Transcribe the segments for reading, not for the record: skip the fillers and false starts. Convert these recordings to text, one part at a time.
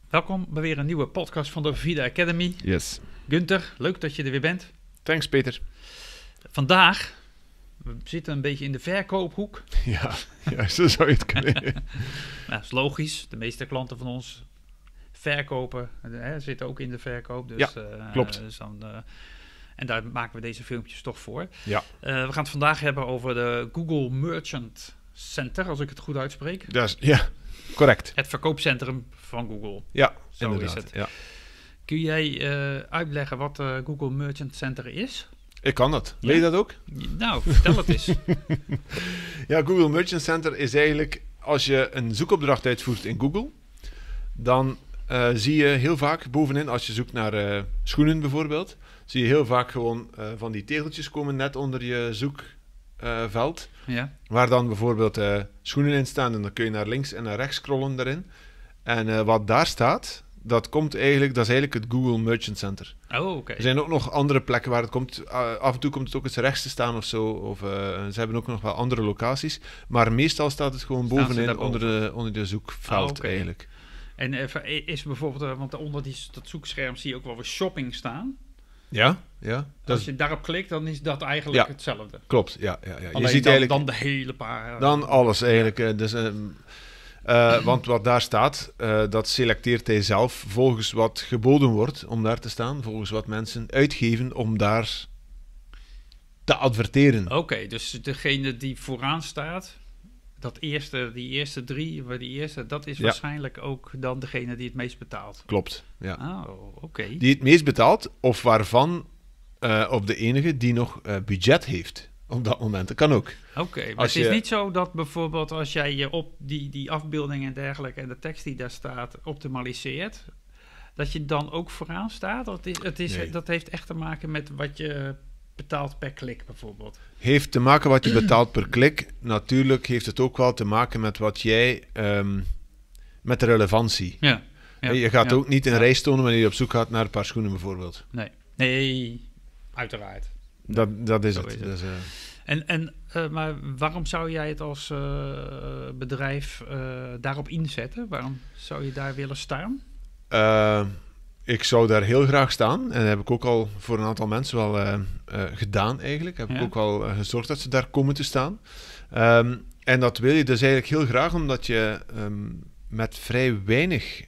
Welkom bij weer een nieuwe podcast van de Vida Academy. Yes. Gunther, leuk dat je er weer bent. Thanks, Peter. Vandaag, we zitten een beetje in de verkoophoek. Ja, zo zou je het kunnen. Nou, dat is logisch. De meeste klanten van ons verkopen, zitten ook in de verkoop. Dus, Ja, klopt. En daar maken we deze filmpjes toch voor. Ja. We gaan het vandaag hebben over de Google Merchant Center, als ik het goed uitspreek. Ja, correct. Het verkoopcentrum van Google. Ja, Zo inderdaad. is het. Ja. Kun jij uitleggen wat Google Merchant Center is? Ik kan dat. Ja? Weet je dat ook? Nou, vertel het eens. Ja, Google Merchant Center is eigenlijk, als je een zoekopdracht uitvoert in Google, dan zie je heel vaak bovenin, als je zoekt naar schoenen bijvoorbeeld, zie je heel vaak gewoon van die tegeltjes komen net onder je zoekveld, Ja. waar dan bijvoorbeeld schoenen in staan en dan kun je naar links en naar rechts scrollen daarin. En wat daar staat, dat is eigenlijk het Google Merchant Center. Oh, oké. Er zijn ook nog andere plekken waar het komt. Af en toe komt het ook eens rechts te staan of zo. Of ze hebben ook nog wel andere locaties. Maar meestal staat het gewoon Staan ze bovenin daarboven? onder de zoekveld oké. eigenlijk. En is bijvoorbeeld, want onder dat zoekscherm zie je ook wel weer shopping staan. Ja. Als je daarop klikt, dan is dat eigenlijk Ja. hetzelfde. Klopt, ja. Je Alleen ziet dan, eigenlijk dan de hele paar... dan alles eigenlijk. Want wat daar staat, dat selecteert hij zelf volgens wat geboden wordt om daar te staan. Volgens wat mensen uitgeven om daar te adverteren. Oké, dus degene die vooraan staat, die eerste drie, dat is Ja. waarschijnlijk ook dan degene die het meest betaalt. Klopt, ja. Oh, oké. Die het meest betaalt, of waarvan of de enige die nog budget heeft op dat moment. Dat kan ook. Oké, maar Als het is je- niet zo dat bijvoorbeeld als jij je op die afbeeldingen en dergelijke en de tekst die daar staat optimaliseert, dat je dan ook vooraan staat? Nee. Dat heeft echt te maken met wat je betaalt per klik bijvoorbeeld. Heeft te maken wat je betaalt per klik. Natuurlijk heeft het ook wel te maken met wat jij... met de relevantie. Ja. Je gaat ook niet een reis tonen wanneer je op zoek gaat naar een paar schoenen bijvoorbeeld. Nee, uiteraard. Dat is Zo het. is het. Dus, Maar waarom zou jij het als bedrijf daarop inzetten? Waarom zou je daar willen staan? ik zou daar heel graag staan. En dat heb ik ook al voor een aantal mensen wel gedaan eigenlijk. Heb ik Ja. ook al gezorgd dat ze daar komen te staan. En dat wil je dus eigenlijk heel graag, omdat je met vrij weinig...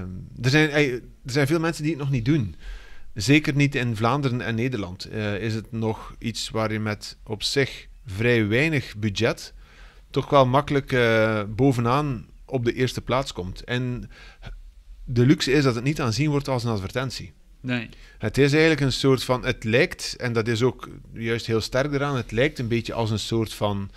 er zijn veel mensen die het nog niet doen. Zeker niet in Vlaanderen en Nederland. Is het nog iets waar je met op zich vrij weinig budget toch wel makkelijk bovenaan op de eerste plaats komt. En de luxe is dat het niet aanzien wordt als een advertentie. Nee. Het is eigenlijk een soort van... Het lijkt, en dat is ook juist heel sterk eraan, het lijkt een beetje als een soort van...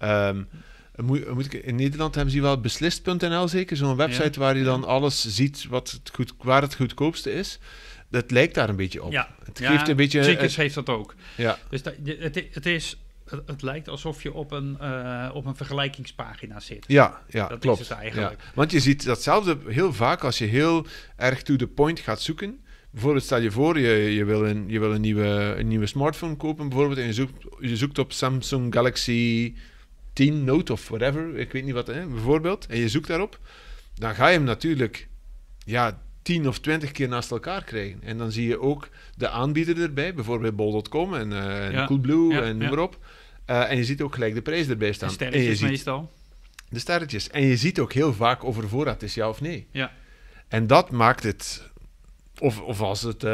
in Nederland hebben ze wel beslist.nl zeker, zo'n website waar je dan alles ziet waar het goedkoopste is. Dat lijkt daar een beetje op. Ja. Het geeft een beetje... Cheekers heeft dat ook. Ja, Dus het lijkt alsof je op een vergelijkingspagina zit. ja Dat klopt. is het eigenlijk. Ja. Want je ziet datzelfde heel vaak als je heel erg to the point gaat zoeken. Bijvoorbeeld stel je voor, je wil een nieuwe smartphone kopen bijvoorbeeld en je zoekt op Samsung Galaxy 10 Note of whatever, ik weet niet wat, bijvoorbeeld, en je zoekt daarop, dan ga je hem natuurlijk 10 of 20 keer naast elkaar krijgen. En dan zie je ook de aanbieder erbij, bijvoorbeeld bol.com en Coolblue en noem maar op. En je ziet ook gelijk de prijs erbij staan. De sterretjes en je ziet meestal. de sterretjes. En je ziet ook heel vaak of er voorraad is, ja of nee. Ja. En dat maakt het... Of als het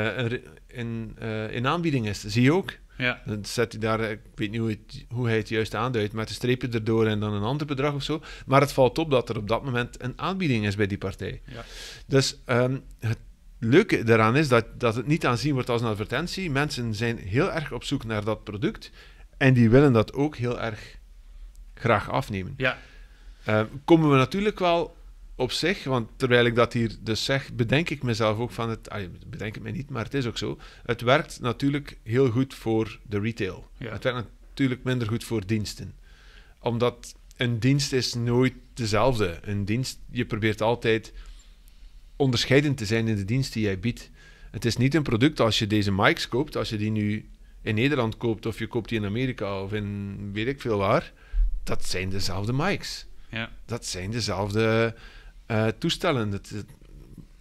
in aanbieding is, zie je ook. Ja. Dan zet hij daar, ik weet niet hoe hij het juist aanduidt, met een streepje erdoor en dan een ander bedrag of zo. Maar het valt op dat er op dat moment een aanbieding is bij die partij. Ja. Dus het leuke daaraan is dat het niet aanzien wordt als een advertentie. Mensen zijn heel erg op zoek naar dat product en die willen dat ook heel erg graag afnemen. Ja. Komen we natuurlijk wel op zich, want terwijl ik dat hier dus zeg, bedenk ik mezelf ook van bedenk het mij niet, maar het is ook zo. Het werkt natuurlijk heel goed voor de retail. Ja. Het werkt natuurlijk minder goed voor diensten. Omdat een dienst is nooit dezelfde. Een dienst, je probeert altijd onderscheidend te zijn in de dienst die jij biedt. Het is niet een product als je deze mics koopt, als je die nu in Nederland koopt of je koopt die in Amerika of in weet ik veel waar, dat zijn dezelfde mics. Ja. Dat zijn dezelfde toestellen.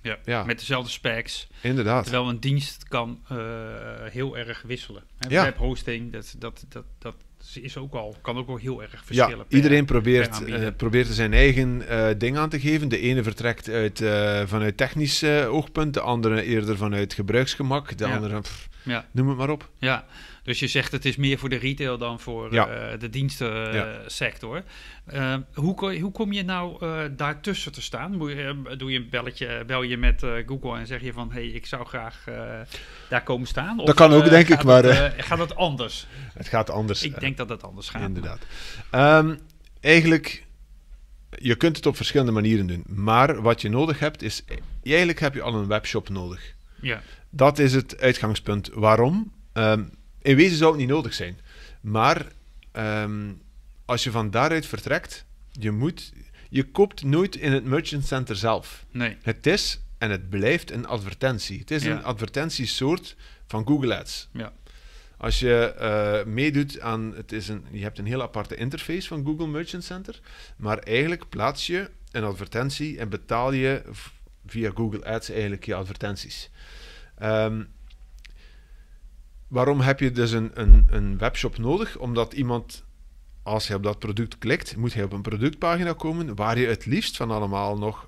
Ja. Met dezelfde specs. Inderdaad. Terwijl een dienst kan heel erg wisselen. Hè? Ja. Webhosting, dat kan ook wel heel erg verschillen. Ja, iedereen per probeert er zijn eigen ding aan te geven. De ene vertrekt vanuit technisch oogpunt, de andere eerder vanuit gebruiksgemak, de andere, noem het maar op. Ja, dus je zegt het is meer voor de retail dan voor de dienstensector. Hoe kom je nou daartussen te staan? Bel je met Google en zeg je van, ik zou graag daar komen staan? Of, dat kan ook, denk ik, maar... gaat het anders? Het gaat anders. Ik denk dat het anders gaat. Inderdaad. Eigenlijk, je kunt het op verschillende manieren doen. Maar wat je nodig hebt, is... Eigenlijk heb je al een webshop nodig. Ja. Dat is het uitgangspunt. Waarom? In wezen zou het niet nodig zijn. Maar als je van daaruit vertrekt, je koopt nooit in het merchant center zelf. Nee. Het is en het blijft een advertentie. Het is een advertentiesoort van Google Ads. Ja. Als je meedoet aan... je hebt een heel aparte interface van Google Merchant Center, maar eigenlijk plaats je een advertentie en betaal je via Google Ads eigenlijk je advertenties. Waarom heb je dus een webshop nodig? Omdat iemand, als hij op dat product klikt, moet hij op een productpagina komen waar je het liefst van allemaal nog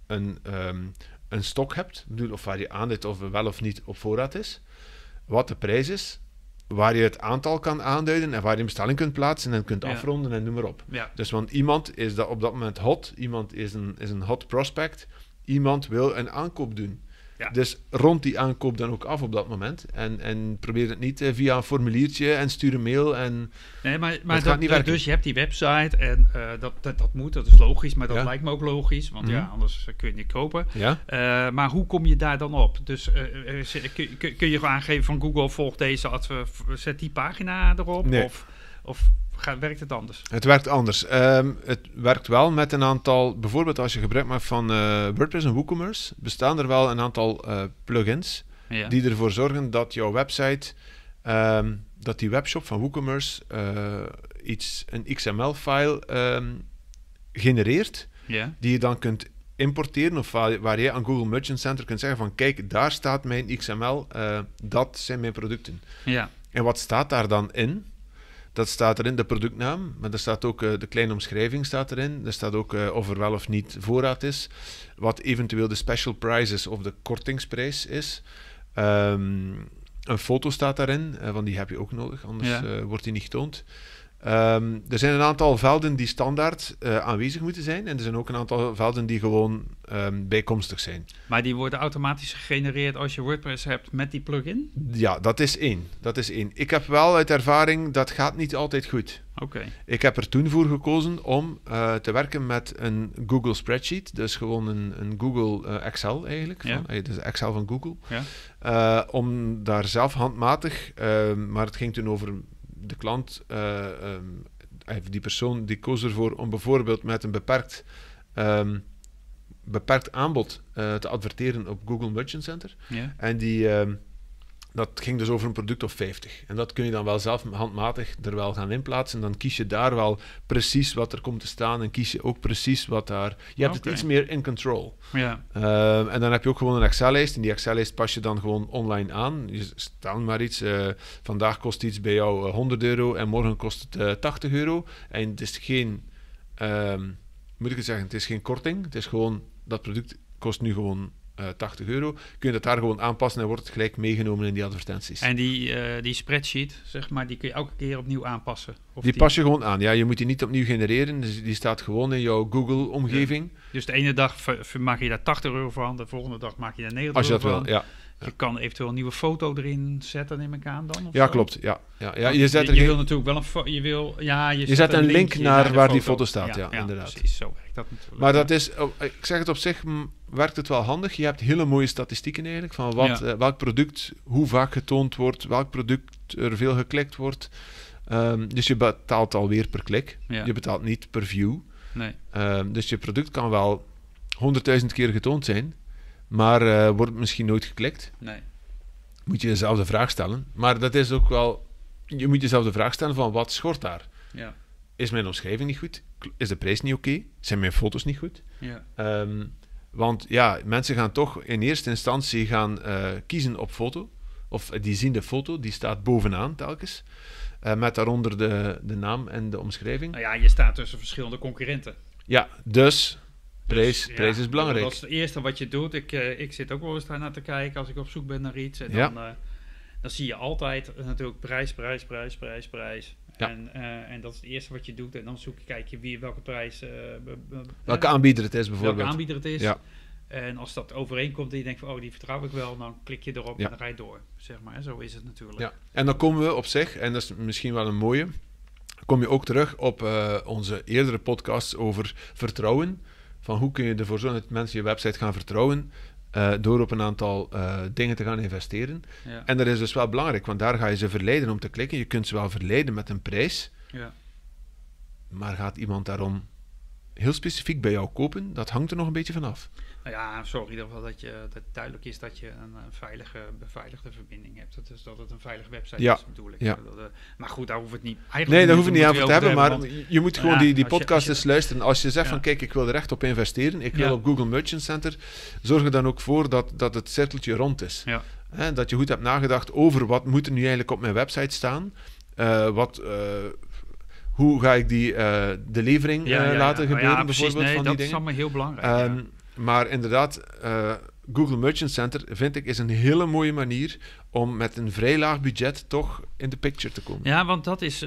een stok hebt, of waar je aanduidt of er wel of niet op voorraad is, wat de prijs is, waar je het aantal kan aanduiden en waar je een bestelling kunt plaatsen en kunt afronden en noem maar op. Ja. Dus want iemand is op dat moment hot, iemand is een hot prospect, iemand wil een aankoop doen. Ja. Dus rond die aankoop dan ook af op dat moment. En probeer het niet via een formuliertje en stuur een mail. Nee, maar gaat niet werken. Dus je hebt die website en dat moet, dat is logisch. Maar dat lijkt me ook logisch, want anders kun je het niet kopen. Ja. Maar hoe kom je daar dan op? Dus kun je gewoon aangeven van Google, volg deze, zet die pagina erop? Nee. Of werkt het anders? Het werkt anders. Het werkt wel met een aantal... Bijvoorbeeld als je gebruik maakt van WordPress en WooCommerce, bestaan er wel een aantal plugins die ervoor zorgen dat jouw website, dat die webshop van WooCommerce een XML-file genereert, die je dan kunt importeren, of waar je aan Google Merchant Center kunt zeggen van, kijk, daar staat mijn XML, dat zijn mijn producten. Ja. En wat staat daar dan in? Dat staat erin, de productnaam, maar er staat ook de kleine omschrijving staat erin. Er staat ook of er wel of niet voorraad is, wat eventueel de special price is of de kortingsprijs is. Een foto staat daarin, want die heb je ook nodig, anders wordt die niet getoond. Er zijn een aantal velden die standaard aanwezig moeten zijn en er zijn ook een aantal velden die gewoon bijkomstig zijn. Maar die worden automatisch gegenereerd als je WordPress hebt met die plugin? Ja, dat is één. Ik heb wel uit ervaring, dat gaat niet altijd goed. Okay. Ik heb er toen voor gekozen om te werken met een Google Spreadsheet, dus gewoon een Google Excel eigenlijk, dus Excel van Google, om daar zelf handmatig, maar het ging toen over de klant, die persoon die koos ervoor om bijvoorbeeld met een beperkt aanbod te adverteren op Google Merchant Center. Ja. En dat ging dus over een product of 50. En dat kun je dan wel zelf handmatig er wel gaan inplaatsen. Dan kies je daar wel precies wat er komt te staan en kies je ook precies wat daar... Je hebt het iets meer in control. Ja. En dan heb je ook gewoon een Excel-lijst. En die Excel-lijst pas je dan gewoon online aan. Je stelt maar iets. Vandaag kost iets bij jou €100 en morgen kost het €80. En het is geen... moet ik het zeggen? Het is geen korting. Het is gewoon... Dat product kost nu gewoon... €80. Kun je dat daar gewoon aanpassen en wordt het gelijk meegenomen in die advertenties. En die spreadsheet, zeg maar, die kun je elke keer opnieuw aanpassen? Die pas je gewoon aan, ja. Je moet die niet opnieuw genereren, dus die staat gewoon in jouw Google-omgeving. Ja. Dus de ene dag maak je daar €80 van, de volgende dag maak je daar €90 van. Als je dat wil, ja. Je kan eventueel een nieuwe foto erin zetten, neem ik aan dan? Ja, klopt. Ja. Je wil natuurlijk wel je zet een link naar waar die foto staat, ja, inderdaad. Precies, zo werkt dat natuurlijk. Maar dat is, ik zeg het op zich, werkt het wel handig. Je hebt hele mooie statistieken eigenlijk, van welk product hoe vaak getoond wordt, welk product er veel geklikt wordt. Dus je betaalt alweer per klik. Ja. Je betaalt niet per view. Nee. Dus je product kan wel 100.000 keer getoond zijn, maar wordt misschien nooit geklikt. Nee. Moet je jezelf de vraag stellen. Maar dat is ook wel... Je moet jezelf de vraag stellen van wat schort daar? Ja. Is mijn omschrijving niet goed? Is de prijs niet oké? Zijn mijn foto's niet goed? Ja. Want ja, mensen gaan toch in eerste instantie kiezen op foto. Of die zien de foto, die staat bovenaan telkens. Met daaronder de naam en de omschrijving. Nou ja, je staat tussen verschillende concurrenten. Ja, dus prijs is belangrijk. Dat is het eerste wat je doet. Ik zit ook wel eens daar naar te kijken als ik op zoek ben naar iets. En dan zie je altijd natuurlijk prijs. Ja. En dat is het eerste wat je doet. En dan kijk je welke prijs... welke aanbieder het is bijvoorbeeld. Welke aanbieder het is. Ja. En als dat overeenkomt en je denkt van, die vertrouw ik wel, dan klik je erop en dan rij je door. Zeg maar, zo is het natuurlijk. Ja. En dan komen we op zich, en dat is misschien wel een mooie, kom je ook terug op onze eerdere podcasts over vertrouwen. Van hoe kun je ervoor zorgen dat mensen je website gaan vertrouwen door op een aantal dingen te gaan investeren. Ja. En dat is dus wel belangrijk, want daar ga je ze verleiden om te klikken. Je kunt ze wel verleiden met een prijs, maar gaat iemand daarom heel specifiek bij jou kopen? Dat hangt er nog een beetje vanaf. Nou ja, zorg in ieder geval dat het duidelijk is dat je een beveiligde verbinding hebt. Dat is dat het een veilige website is, bedoel ik. Ja. Maar goed, daar hoeft het niet. Nee, daar hoeft het niet aan te hebben, maar je moet gewoon die podcast eens luisteren. Als je zegt van, kijk, ik wil er echt op investeren, ik wil op Google Merchant Center, zorg er dan ook voor dat het cirkeltje rond is. Ja. Dat je goed hebt nagedacht over wat moet er nu eigenlijk op mijn website staan. Hoe ga ik de levering laten gebeuren, bijvoorbeeld, van die dingen. Dat is allemaal heel belangrijk. Maar inderdaad, Google Merchant Center, vind ik, is een hele mooie manier om met een vrij laag budget toch in de picture te komen. Ja, want dat is,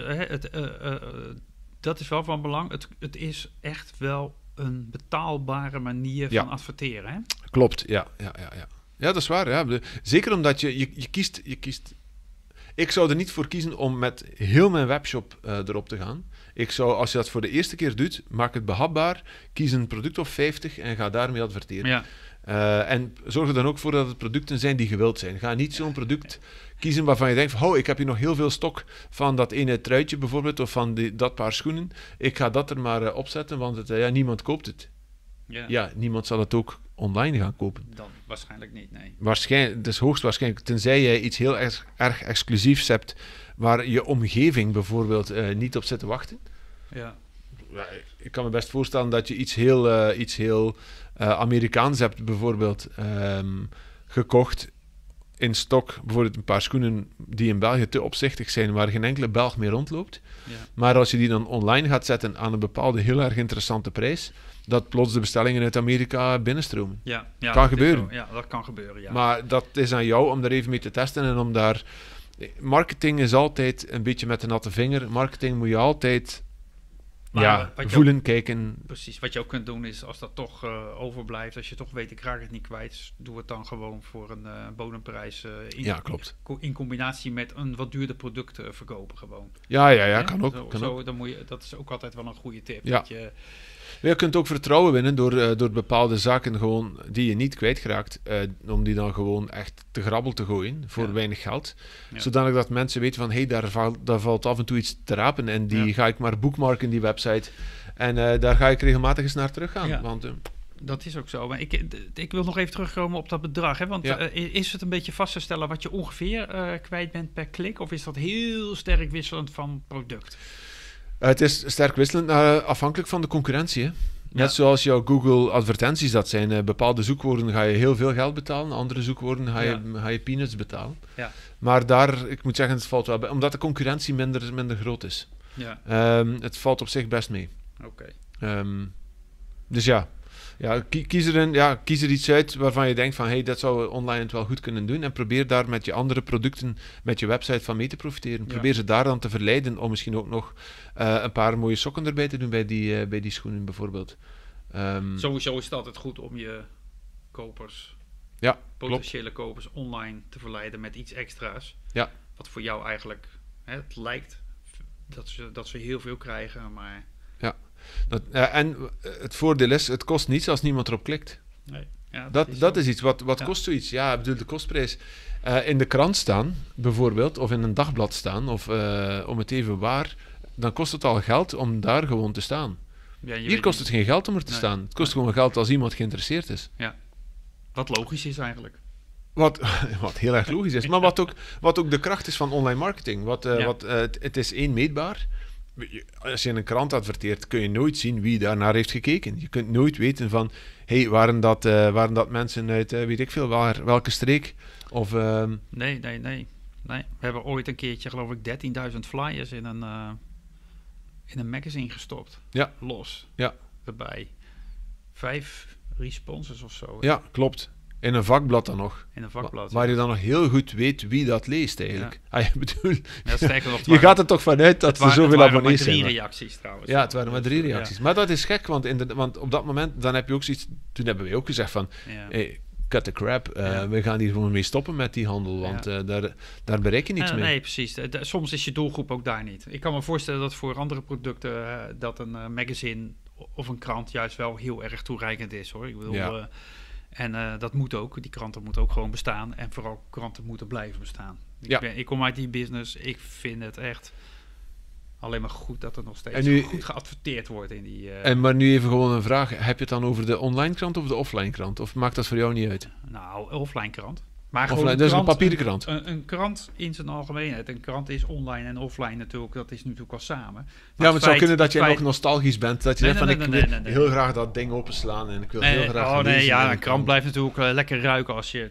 dat is wel van belang. Het is echt wel een betaalbare manier van adverteren. Hè? Klopt, ja. Ja, dat is waar. Ja. Zeker omdat je kiest... Ik zou er niet voor kiezen om met heel mijn webshop erop te gaan. Ik zou, als je dat voor de eerste keer doet, maak het behapbaar, kies een product of 50 en ga daarmee adverteren. Ja. En zorg er dan ook voor dat het producten zijn die gewild zijn. Ga niet zo'n product kiezen waarvan je denkt van, ik heb hier nog heel veel stok van dat ene truitje bijvoorbeeld, of van dat paar schoenen. Ik ga dat er maar opzetten, want niemand koopt het. Ja, niemand zal het ook online gaan kopen. Dan waarschijnlijk niet, nee. Waarschijnlijk, het is hoogstwaarschijnlijk, tenzij jij iets heel erg exclusiefs hebt, waar je omgeving bijvoorbeeld niet op zit te wachten. Ja. Ik kan me best voorstellen dat je iets heel Amerikaans hebt, bijvoorbeeld gekocht in stok, bijvoorbeeld een paar schoenen die in België te opzichtig zijn, waar geen enkele Belg meer rondloopt. Ja. Maar als je die dan online gaat zetten aan een bepaalde heel erg interessante prijs, dat plots de bestellingen uit Amerika binnenstromen. Ja, kan gebeuren. Ja, dat kan gebeuren, ja. Maar dat is aan jou om daar even mee te testen en om daar... Marketing is altijd een beetje met de natte vinger. Marketing moet je altijd voelen, kijken. Precies. Wat je ook kunt doen is, als dat toch overblijft, als je toch weet, ik raak het niet kwijt, doe het dan gewoon voor een bodemprijs. Klopt. In combinatie met een wat duurder product verkopen gewoon. Ja, kan ook. Dan dat is ook altijd wel een goede tip. Ja. Dat je kunt ook vertrouwen winnen door bepaalde zaken gewoon die je niet kwijtraakt, om die dan gewoon echt te grabbel te gooien voor weinig geld. Ja. Zodanig dat mensen weten van, daar valt af en toe iets te rapen en die ga ik maar bookmarken, die website. En daar ga ik regelmatig eens naar terug gaan. Ja. Want, dat is ook zo. Maar ik wil nog even terugkomen op dat bedrag. Hè? Want is het een beetje vast te stellen wat je ongeveer kwijt bent per klik? Of is dat heel sterk wisselend van product? Het is sterk wisselend, afhankelijk van de concurrentie. Hè? Net zoals jouw Google advertenties dat zijn. Bepaalde zoekwoorden ga je heel veel geld betalen. Andere zoekwoorden ga je peanuts betalen. Ja. Maar daar, ik moet zeggen, het valt wel bij. Omdat de concurrentie minder groot is. Ja. Het valt op zich best mee. Oké. Dus ja, kies er iets uit waarvan je denkt van, dat zou we online het wel goed kunnen doen. En probeer daar met je andere producten, met je website van mee te profiteren. Probeer ze daar dan te verleiden om misschien ook nog een paar mooie sokken erbij te doen bij die schoenen bijvoorbeeld. Sowieso is het altijd goed om je kopers, potentiële kopers, online te verleiden met iets extra's. Ja. Wat voor jou eigenlijk, het lijkt dat ze heel veel krijgen, maar... Ja. En het voordeel is, het kost niets als niemand erop klikt. Nee. Ja, dat is iets. Wat kost zoiets? Ja, ik bedoel, de kostprijs. In de krant staan, bijvoorbeeld, of in een dagblad staan, of om het even waar, dan kost het al geld om daar gewoon te staan. Ja, hier kost het geen geld om er te staan. Het kost gewoon geld als iemand geïnteresseerd is. Ja. Wat logisch is eigenlijk. Wat heel erg logisch is. Maar wat ook de kracht is van online marketing. Het is meetbaar. als je in een krant adverteert, kun je nooit zien wie daarnaar heeft gekeken. Je kunt nooit weten van, waren dat mensen uit, weet ik veel, welke streek? Of, Nee. We hebben ooit een keertje, geloof ik, 13.000 flyers in een magazine gestopt. Ja. Los. Ja. Erbij. 5 responses of zo. Ja, klopt. In een vakblad dan nog. In een vakblad. Waar je dan nog heel goed weet wie dat leest eigenlijk. Ja. Ik bedoel, sterker nog, je gaat er toch vanuit dat er zoveel abonnees zijn. Het waren maar 3 reacties trouwens. Ja, het waren maar 3 reacties. Ja. Maar dat is gek, want op dat moment, dan heb je ook zoiets... Toen hebben wij ook gezegd van... Hey, cut the crap. We gaan hier gewoon mee stoppen met die handel, want daar bereik je niks mee. Nee, precies. Soms is je doelgroep ook daar niet. Ik kan me voorstellen dat voor andere producten dat een magazine of een krant juist wel heel erg toereikend is, hoor. Ik bedoel... En dat moet ook. Die kranten moeten ook gewoon bestaan. En vooral kranten moeten blijven bestaan. Ik kom uit die business. Ik vind het echt alleen maar goed dat er nog steeds goed geadverteerd wordt in die... Maar nu even gewoon een vraag. Heb je het dan over de online krant of de offline krant? Of maakt dat voor jou niet uit? Nou, offline krant. Maar offline, dus een papieren krant. Een krant in zijn algemeenheid. Een krant is online en offline natuurlijk. Dat is natuurlijk wel samen. Maar het zou kunnen dat jij nog nostalgisch bent. Dat je zegt van ik wil heel graag dat ding openslaan. En ik wil heel graag lezen. Een krant blijft natuurlijk lekker ruiken als je...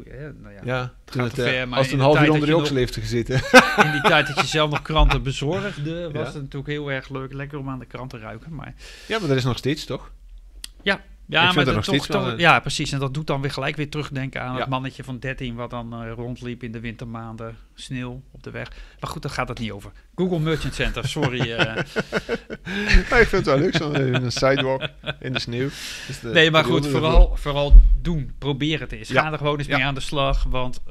als het een half uur onder je oksel heeft gezeten. In die tijd dat je zelf nog kranten bezorgde, was het natuurlijk heel erg lekker om aan de krant te ruiken. Maar... Ja, maar dat is nog steeds, toch? Ja, maar nog steeds ja, precies. En dat doet dan weer gelijk weer terugdenken aan het mannetje van 13... wat dan rondliep in de wintermaanden, sneeuw op de weg. Maar goed, daar gaat het niet over. Google Merchant Center, sorry. Ik vind het wel leuk, zo'n sidewalk in de sneeuw. Nee, maar goed, vooral doen. Probeer het eens. Ga er gewoon eens mee aan de slag. Want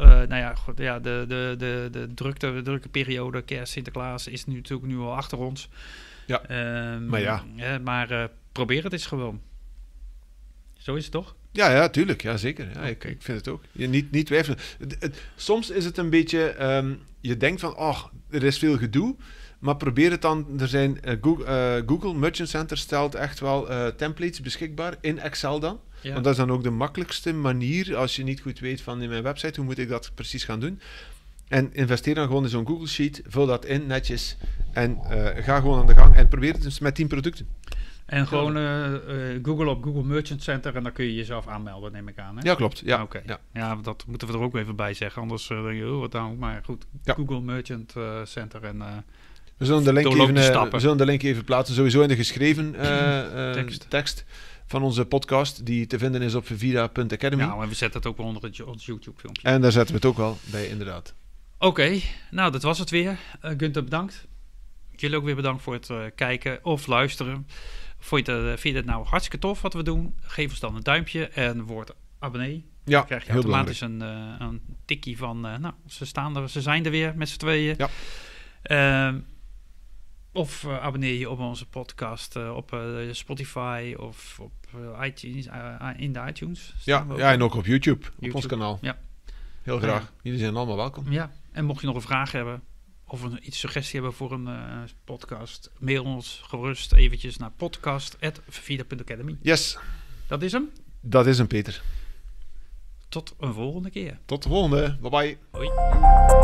de drukke periode, kerst, Sinterklaas... is nu natuurlijk nu al achter ons. Ja, maar probeer het eens gewoon. Zo is het toch? Ja, tuurlijk. Ja, zeker. Ja, ik vind het ook. Niet twijfelen. Soms is het een beetje... je denkt van, er is veel gedoe. Maar probeer het dan... Er zijn Google Merchant Center stelt echt wel templates beschikbaar in Excel dan. Ja. Want dat is dan ook de makkelijkste manier als je niet goed weet van in mijn website, hoe moet ik dat precies gaan doen. En investeer dan gewoon in zo'n Google Sheet, vul dat in netjes en ga gewoon aan de gang en probeer het dus met 10 producten. En gewoon Google op Google Merchant Center en dan kun je jezelf aanmelden, neem ik aan. Hè? Ja, klopt. Ja. Okay. Ja, dat moeten we er ook even bij zeggen. Anders denk je, wat dan? Maar goed, Google Merchant Center en... we zullen de link even plaatsen, sowieso in de geschreven tekst van onze podcast, die te vinden is op vivida.academy. Nou, en we zetten het ook wel onder ons YouTube-filmpje. En daar zetten we het ook wel bij, inderdaad. Oké, nou, dat was het weer. Gunther, bedankt. Jullie ook weer bedankt voor het kijken of luisteren. Vind je het nou hartstikke tof wat we doen? Geef ons dan een duimpje en word abonnee. Ja, dan krijg je automatisch een tikkie van... ze zijn er weer met z'n tweeën. Ja. Of abonneer je op onze podcast op Spotify of op iTunes, in de iTunes. Ja, en ook op YouTube, op ons kanaal. Ja. Heel graag. Jullie zijn allemaal welkom. Ja, en mocht je nog een vraag hebben of iets suggestie hebben voor een podcast, mail ons gerust eventjes naar podcast@vivida.academy. Yes. Dat is hem? Dat is hem, Peter. Tot een volgende keer. Tot de volgende. Bye bye. Hoi.